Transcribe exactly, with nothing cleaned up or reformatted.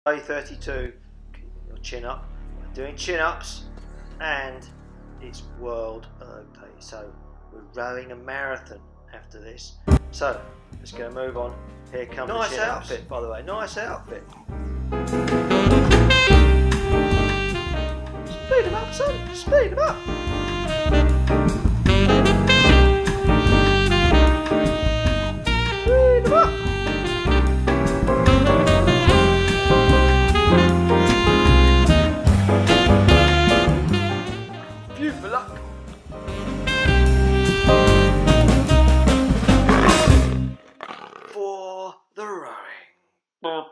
Day thirty-two, keep your chin up. We're doing chin ups and it's World Erg Day, so we're rowing a marathon after this. So let's go move on. Here comes nice the chin outfit, ups. By the way, nice outfit. Speed them up, son, speed them up. Speed them up. Few for luck. For the rowing.